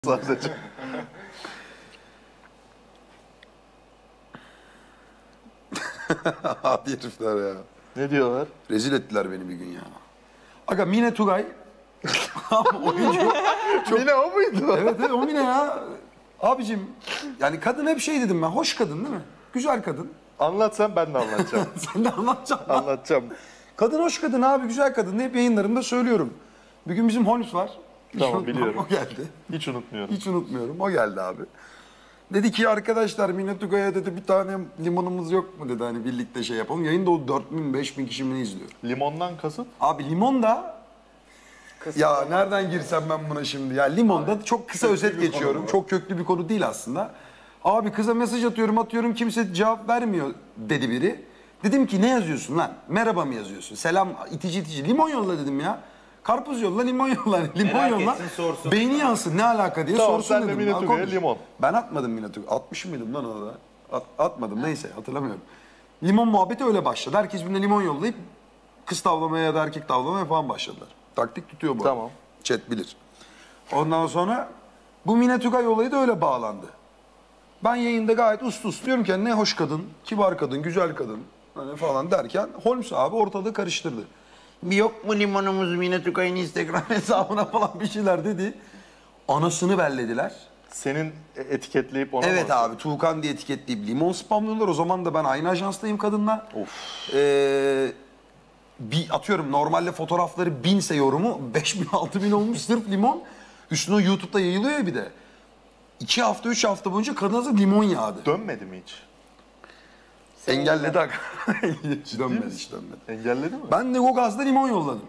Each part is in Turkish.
Sadece. Hadi herifler ya. Ne diyorlar? Rezil ettiler beni bir gün ya. Aga Mine Tugay. Oyuncu. Mine o muydu? Evet o Mine ya. Abicim yani kadın hep şey dedim ben. Hoş kadın değil mi? Güzel kadın. Anlatsan ben de anlatacağım. Sen de anlatacaksın. Anlatacağım. Kadın hoş kadın abi, güzel kadın. Hep yayınlarımda söylüyorum. Bir gün bizim Holmes var. Tamam, biliyorum. O geldi. Hiç unutmuyorum. Hiç unutmuyorum. O geldi abi. Dedi ki arkadaşlar Mine Tugay'a dedi bir tane limonumuz yok mu dedi, hani birlikte şey yapalım. Yayında o 4000-5000 kişi mi ne izliyor? Limondan kasıt? Abi limon da ya nereden girsem ben buna şimdi ya, limonda çok kısa özet geçiyorum. Çok köklü bir konu değil aslında. Abi kıza mesaj atıyorum kimse cevap vermiyor dedi biri. Dedim ki ne yazıyorsun lan? Merhaba mı yazıyorsun? Selam itici. Limon yolla dedim ya. Karpuz yolla, limon yolla. Limon Merak yolla. etsin, sorsun. Beyni yansın ne alaka diye Tamam, sorsun sen de dedim. Mine Al, Tugay'a konuş. limon. Ben atmadım Mine Tugay. Atmış mıydım lan orada? Atmadım neyse hatırlamıyorum. Limon muhabbeti öyle başladı. Herkes birbirine limon yollayıp kız tavlamaya ya da erkek tavlamaya falan başladılar. Taktik tutuyor bu. Tamam. Chat bilir. Ondan sonra bu Mine Tugay olayı da öyle bağlandı. Ben yayında gayet uslu diyorum ki ne hoş kadın, kibar kadın, güzel kadın hani falan derken Holmes abi ortalığı karıştırdı. Bir yok mu limonumuz Mine Tugay'ın Instagram hesabına falan bir şeyler dedi. Anasını bellediler. Senin etiketleyip ona Evet mı? abi Tuğkan diye etiketleyip limon spamlıyorlar. O zaman da ben aynı ajanstayım kadınla. Of. Bir atıyorum normalde fotoğrafları 1000'se yorumu 5000 6000 olmuş sırf limon. Üstüne YouTube'da yayılıyor ya bir de. 2 hafta 3 hafta boyunca kadına limon yağdı. Dönmedi mi hiç? Engelledi aga. Hiç dönmedi hiç dönmedi. Engelledi mi? Ben de o gazda limon yolladım.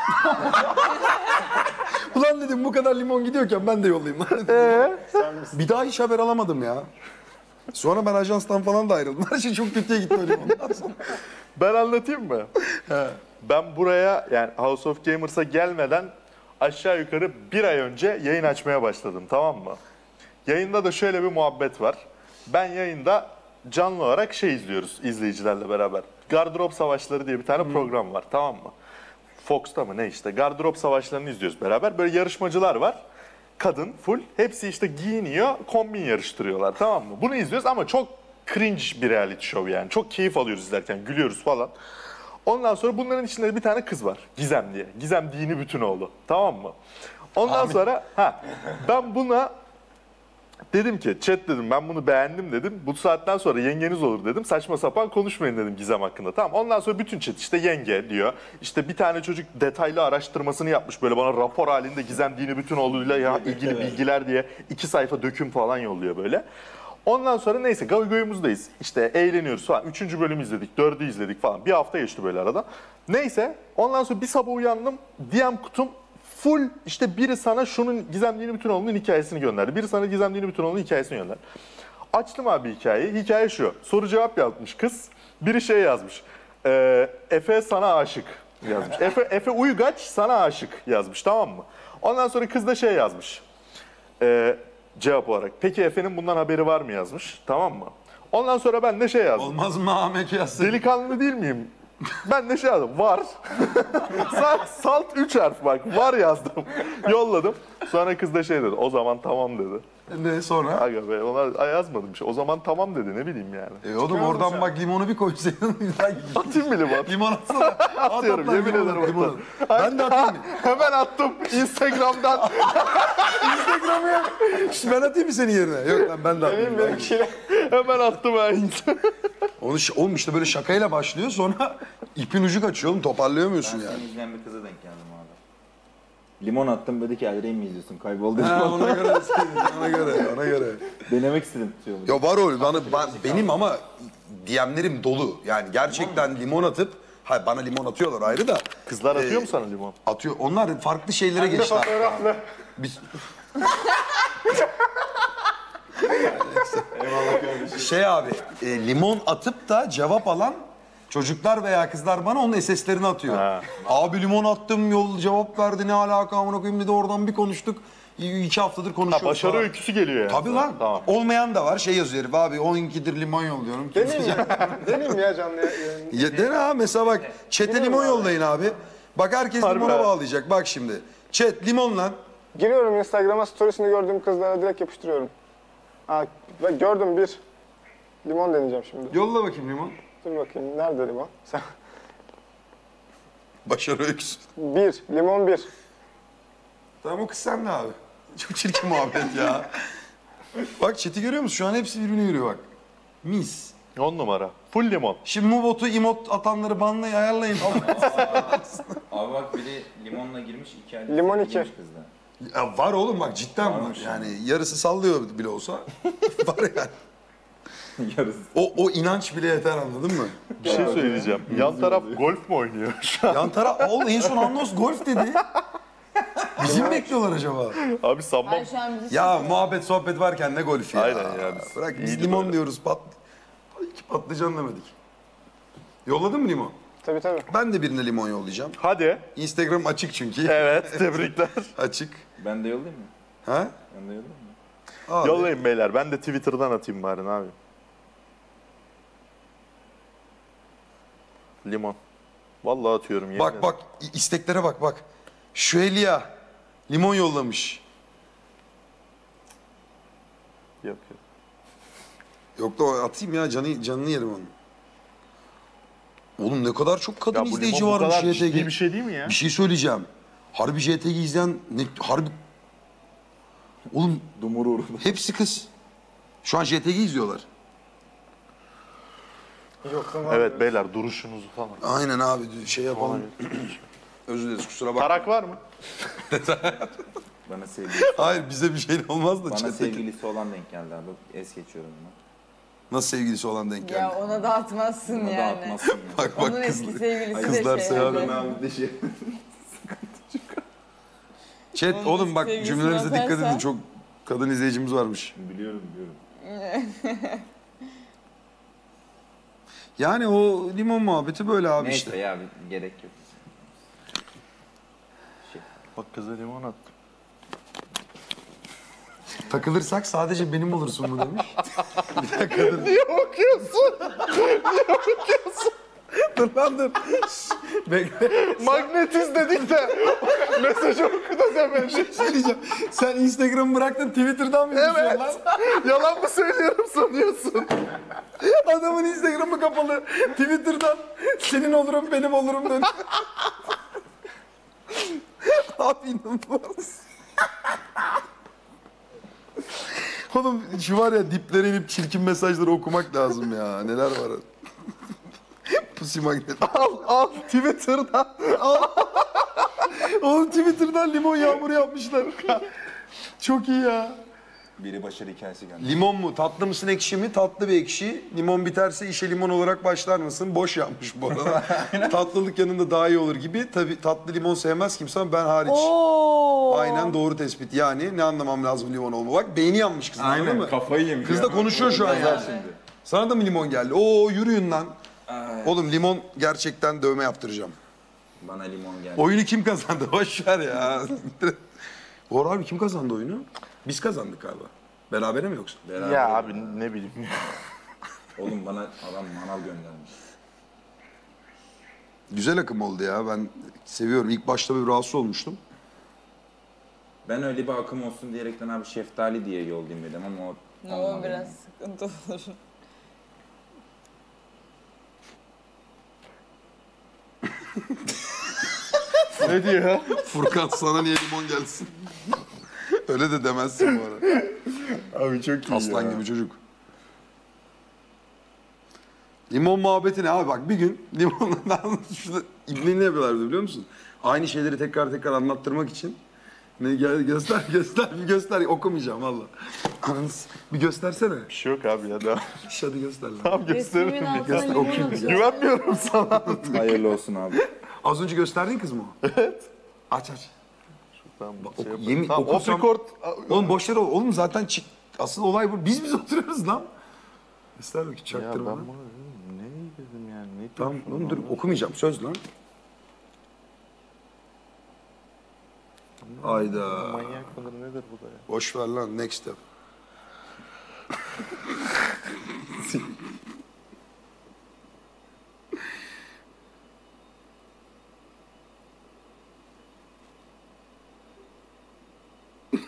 Ulan dedim bu kadar limon gidiyorken ben de yollayayım. Bir daha hiç haber alamadım ya. Sonra ben ajanstan falan da ayrıldım. Her şey çok kötüye gitti o limondan sonra. Ben anlatayım mı? Ben buraya yani House of Gamers'a gelmeden aşağı yukarı bir ay önce yayın açmaya başladım, tamam mı? Yayında da şöyle bir muhabbet var. Ben yayında canlı olarak şey izliyoruz izleyicilerle beraber. Gardırop Savaşları diye bir tane program var, tamam mı? Fox'ta mı ne işte, Gardırop Savaşları'nı izliyoruz beraber. Böyle yarışmacılar var. Kadın full. Hepsi işte giyiniyor, kombin yarıştırıyorlar, tamam mı? Bunu izliyoruz ama çok cringe bir reality show yani. Çok keyif alıyoruz izlerken, gülüyoruz falan. Ondan sonra bunların içinde bir tane kız var. Gizem diye. Gizem Dini Bütünoğlu. Tamam mı? Ondan sonra ben buna dedim ki chat dedim ben bunu beğendim dedim. Bu saatten sonra yengeniz olur dedim. Saçma sapan konuşmayın dedim Gizem hakkında. Tamam. Ondan sonra bütün chat işte yenge diyor. İşte bir tane çocuk detaylı araştırmasını yapmış. Böyle bana rapor halinde Gizem Dini Bütünoğlu'yla ilgili bilgiler diye 2 sayfa döküm falan yolluyor böyle. Ondan sonra neyse goyumuzdayız. İşte eğleniyoruz falan. 3. bölümü izledik, 4'ü izledik falan. Bir hafta geçti böyle arada. Neyse ondan sonra bir sabah uyandım. DM kutum full işte biri sana şunun Gizem Dini Bütünoğlu'nun hikayesini gönderdi. Biri sana Gizem Dini Bütünoğlu'nun hikayesini gönderdi. Açtım abi hikayeyi. Hikaye şu. Soru cevap yazmış kız. Biri şey yazmış. Efe sana aşık yazmış. Efe Uygaç sana aşık yazmış, tamam mı? Ondan sonra kız da şey yazmış. Cevap olarak. Peki Efe'nin bundan haberi var mı yazmış. Tamam mı? Ondan sonra ben de şey yazdım. Olmaz mı Ahmet yazsın? Delikanlı değil miyim? Ben de şey yazdım. Var. Salt 3 harf bak. Var yazdım. Yolladım. Sonra kız da şey dedi. O zaman tamam dedi. Ne sonra? Aga be ona yazmadım bir şey. O zaman tamam dedi, ne bileyim yani. Oğlum oradan bak limonu bir koysaydın güzel gidecek. Atayım mı limon? Limon atsana. Atıyorum, At, yemin limon ederim at, limon atarım. at. Ben de atayım mı? Hemen attım Instagram'dan. Instagram'a ya. İşte ben atayım mı senin yerine? Yok lan ben de atayım. Hemen attım ha. Oğlum işte böyle şakayla başlıyor sonra ipin ucu kaçıyor oğlum, toparlayamıyorsun Ben yani. seni izleyen bir kıza denk geldim abi. Limon attım dedi ki Elre'yi mi izliyorsun? Kayboldu. Ona göre ona göre. Denemek istedim. Şey oldu. Ya var o benim ama DM'lerim dolu. Yani gerçekten limon atıp bana limon atıyorlar ayrı da. Kızlar atıyor mu sana limon? Atıyor. Onlar farklı şeylere geçti. Biz... Şey abi, limon atıp da cevap alan çocuklar veya kızlar bana onun SS'lerini atıyor. Ha. Abi limon attım, yol cevap verdi, ne alaka amına koyayım dedi, oradan bir konuştuk. 2 haftadır konuşuyoruz. Başarı falan. öyküsü geliyor yani. Tabii lan. Tamam. Olmayan da var. Şey yazıyor herif abi 12'dir limon yolluyorum. Deneyim ya canlı yayın. Ya dene abi mesela bak. Chat'e limon yollayın abi. Bak herkes Harbi limona ha. bağlayacak. Bak şimdi. Chat limon lan. Giriyorum Instagram'a, storiesini gördüğüm kızlara direkt yapıştırıyorum. Aa, ve gördüm bir. Limon deneyeceğim şimdi. Yolla bakayım limon. Dur bakayım, nerede limon? Sen... Başarı öyküsü. Bir, limon bir. Tamam o kız sen de abi. Çok çirkin muhabbet ya. Bak chat'i görüyor musun? Şu an hepsi birbirine yürüyor bak. Mis. 10 numara. Full limon. Şimdi Mubot'u emot atanları banlayın, ayarlayın. Abi bak biri limonla girmiş 2 ayda. Limon girmiş 2. kızla. Ya var oğlum bak cidden var. Varmış Yani yarısı sallıyor bile olsa. Var yani. Yarısı. O inanç bile yeter anladın mı? Bir şey söyleyeceğim. Yan taraf golf mu oynuyor şu an? Yan taraf oğlum en son Anlos golf dedi. Bizi mi bekliyorlar acaba? Abi sanmam. Ben şu an bizi Ya muhabbet sohbet varken ne golf ya? Aynen yani. Bırak biz İyiydi limon böyle. diyoruz. İki patlıcan demedik. Yolladın mı limon? Tabii tabii. Ben de birine limon yollayacağım. Hadi. Instagram açık çünkü. Evet, tebrikler. Açık. Ben de yollayayım mı? Ha? Ben de yollayayım mı? Abi. Yollayın beyler. Ben de Twitter'dan atayım bari abi. Limon. Vallahi atıyorum. yemin Bak ederim. bak isteklere bak bak. Şüelia limon yollamış. Yok yok. Yok da atayım ya canını yerim onu. Oğlum ne kadar çok kadın Ya bu izleyici limon bu varmış kadar JTG. ciddi bir şey değil mi ya? Bir şey söyleyeceğim. Harbi JTG izleyen harbi oğlum Dumur uğurlu. hepsi kız. Şu an JTG izliyorlar. Yok tamam. Evet beyler duruşunuzu falan. Aynen abi şey yapalım. Özür dileriz kusura bakma. Tarak var mı? Bana sevgilisi, Hayır bize bir şey olmaz da bana chat'teki. sevgilisi olan denk geldi abi. Es geçiyorum bunu. Nasıl sevgilisi olan denk geldi. Ya ona da atmazsın Buna da yani. atmazsın ya. Bak bak Onun eski kız, sevgilisi kızlar de şey. sever hani. abi de şey. Chat Onun oğlum bak sevgilisini cümlelerinize dikkat edin atarsan- çok kadın izleyicimiz varmış. Biliyorum. Yani o limon muhabbeti böyle abi Neyse işte. ya gerek yok. Bak kıza limon attım. Takılırsak sadece benim olursun mu demiş. Bir dakika kadın. Niye bakıyorsun? Dur lan dur. Şşş, bekle. Magnetiz dedik de mesajı oku da dememiş. Söyleyeceğim. Sen Instagram'ı bıraktın Twitter'dan mı yazıyorsun Evet. lan? Yalan mı söylüyorum sanıyorsun? Adamın Instagram'ı kapalı. Twitter'dan senin olurum benim olurum dedi. Abi inanılmaz. Oğlum şu var ya diplere inip çirkin mesajları okumak lazım ya. Neler var. Pussy magnet. Al Twitter'dan. Oğlum Twitter'dan limon yağmuru yapmışlar. Çok iyi ya. Biri başarı hikayesi geldi. Limon mu? Tatlı mısın ekşi mi? Tatlı bir ekşi. Limon biterse işe limon olarak başlar mısın? Boş yapmış bu arada. Tatlılık yanında daha iyi olur gibi. Tabii tatlı limon sevmez kimse ama ben hariç. Oo. Aynen doğru tespit. Yani ne anlamam lazım limon olma. Bak beyni yanmış kızın anladın mı? Kafayı yemiş. Kız da konuşuyor şu an yani. Şimdi. Sana da mı limon geldi? Oo yürüyün lan. Ay. Oğlum limon gerçekten dövme yaptıracağım. Bana limon geldi. Oyunu kim kazandı? Boş ver ya. Uğur abi kim kazandı oyunu? Biz kazandık galiba. Berabere mi yoksa? Beraber. Ya abi ne bileyim. Oğlum bana adam manav göndermiş. Güzel akım oldu ya. Ben seviyorum. İlk başta bir rahatsız olmuştum. Ben öyle bir akım olsun diyerekten abi şeftali diye yollayayım dedim ama o O olmadı biraz yani. sıkıntı olur. Ne diyor? Furkan sana niye limon gelsin? Öyle de demezsin bu arada. Abi çok iyi Aslan gibi çocuk. Limon muhabbeti ne abi bak bir gün limonla şurada İbni ne yapıyorlar biliyor musun? Aynı şeyleri tekrar tekrar anlattırmak için. Ne gel göster bir göster okumayacağım valla. Bir göstersene. Bir şey yok abi ya da. Hadi göster lan. Tamam gösteririm Resmimin ya. altına Göster, limon okuyayım. atıyor. Güvenmiyorum sana. Hayırlı olsun abi. Az önce gösterdin kız mı o? Evet. Aç. Tamam, Oku- şey yapalım. yemin- Tamam, okursam- off record. Oğlum boş ver oğlum zaten asıl olay bu. Biz oturuyoruz lan. Göster bakayım Ya çaktırma. ben bunu ne dedim yani? Ne Tamam diyorsun oğlum dur oğlum? okumayacağım söz lan. Hayda. Manyak mıdır nedir bu da ya? Boş ver lan next step.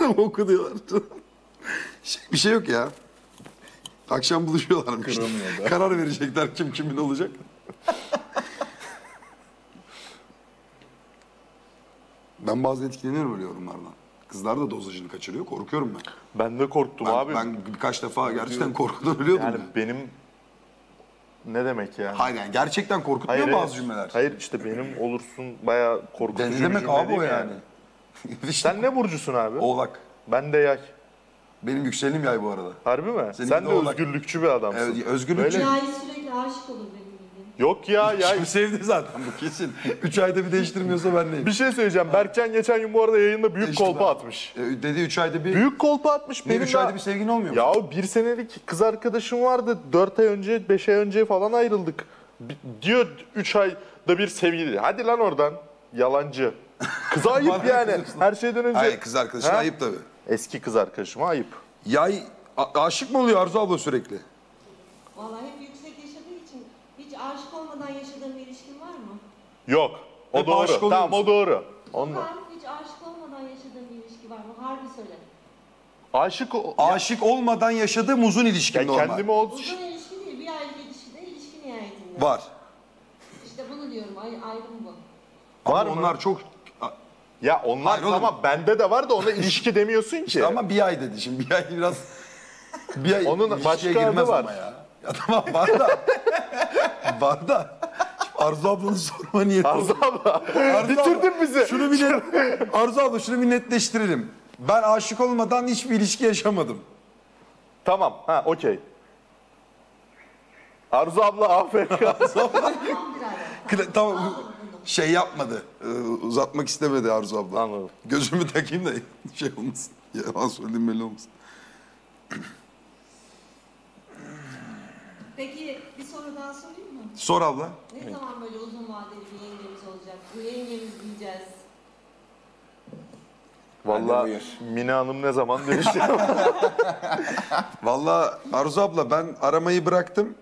Oku diyorlar. Bir şey yok ya. Akşam buluşuyorlarmış. Karar verecekler kim kimin olacak. Ben bazen etkileniyorum öyle yorumlardan. Kızlar da dozajını kaçırıyor. Korkuyorum ben. Ben de korktum abi. Ben birkaç defa gerçekten korkudan ölüyordum. Yani Yani. benim ne demek yani? Hayır yani gerçekten korkutmuyor bazı cümleler. Hayır işte benim olursun bayağı korkutucu Ne bir demek cümle abi değil o mi yani? Sen ne burcusun abi? Oğlak. Ben de yay. Benim yükselenim yay bu arada. Harbi mi? Seninki Sen de de oğlak. özgürlükçü bir adamsın. Evet, özgürlükçü. Öyle. Yay sürekli aşık olur benim bildiğim. Yok ya yay. Kim sevdi zaten bu kesin. 3 ayda bir değiştirmiyorsa ben neyim? Bir şey söyleyeceğim. Berkcan geçen gün bu arada yayında büyük Değişti kolpa ben. atmış. Dedi 3 ayda bir. Büyük kolpa atmış. Niye Benim 3 daha- ayda bir sevgin olmuyor mu? Ya bir senelik kız arkadaşım vardı. 4 ay önce, 5 ay önce falan ayrıldık. Diyor 3 ayda bir sevgili. Hadi lan oradan. Yalancı. Kıza ayıp yani. Her şeyden önce. Hayır kız arkadaşına Ha? ayıp tabii. Eski kız arkadaşıma ayıp. Yay aşık mı oluyor Arzu abla sürekli? Vallahi hep yüksek yaşadığı için hiç aşık olmadan yaşadığın bir ilişkin var mı? Yok. O Hep doğru. aşık oluyor Tamam o musun? doğru. Onunla. Var, hiç aşık olmadan yaşadığın bir ilişki var mı? Harbi söyle. Aşık Olmadan yaşadığım uzun ilişkim ya normal. kendimi o Uzun ilişki değil, bir aylık ilişkide ilişki nihayetinde. Var. İşte bunu diyorum, ayrım bu. var Ama mı? onlar çok... Ya onlar Hayır oğlum. tamam bende de var da ona ilişki demiyorsun ki. İşte ama bir ay dedi şimdi. Bir ay biraz... Bir ay Onun ilişkiye başka adı girmez var. ama ya. Ya tamam var da. Var da. Arzu ablanın sorma niyeti. Arzu abla. Arzu Bitirdin abla, bizi. Şunu bir Arzu abla şunu bir netleştirelim. Ben aşık olmadan hiçbir ilişki yaşamadım. Tamam. Ha okey. Arzu abla AFK. Tamam birader. Tamam şey yapmadı. Uzatmak istemedi Arzu abla. Anladım. Gözümü takayım da şey olmasın. Yalan söylediğim belli olmasın. Peki bir soru daha sorayım mı? Sor abla. Ne zaman böyle uzun vadeli bir yengemiz olacak? Bu yengemiz diyeceğiz. Vallahi Mine Hanım ne zaman değişti? Vallahi Arzu abla ben aramayı bıraktım.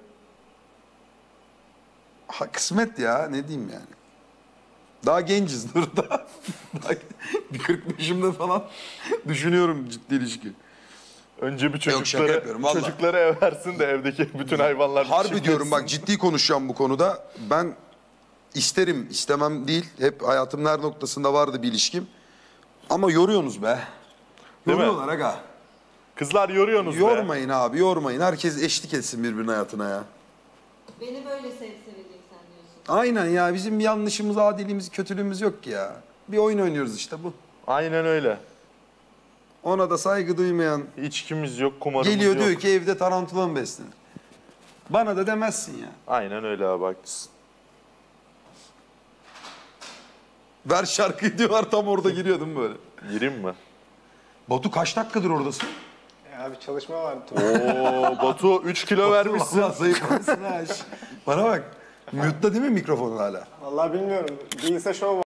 Ha, kısmet ya ne diyeyim yani. Daha genciz dur daha. Bir 45'imde falan düşünüyorum ciddi ilişki. Önce bir Yok, şaka yapıyorum, vallahi. çocukları ev versin de evdeki bütün hayvanlar Harbi çiftleşsin. diyorum bak ciddi konuşacağım bu konuda. Ben isterim istemem değil. Hep hayatımın her noktasında vardı bir ilişkim. Ama yoruyorsunuz be. Değil mi? Yoruyorlar aga. Kızlar yoruyorsunuz be. Yormayın abi yormayın. Herkes eşlik etsin birbirinin hayatına ya. Beni böyle seveceksen diyorsun. Aynen ya bizim bir yanlışımız, adilimiz, kötülüğümüz yok ki ya. Bir oyun oynuyoruz işte bu. Aynen öyle. Ona da saygı duymayan İçkimiz yok, kumarımız geliyor yok. diyor ki evde tarantula mı beslenir? Bana da demezsin ya. Aynen öyle abi haklısın. Ver şarkıyı diyorlar tam orada giriyordum böyle. Gireyim mi? Batu kaç dakikadır oradasın? Abi çalışma var. Oo Batu 3 kilo vermişsin. Vallahi zayıflamışsın ha. Bana bak. Mute'da değil mi mikrofonun hala? Vallahi bilmiyorum. Değilse şov var.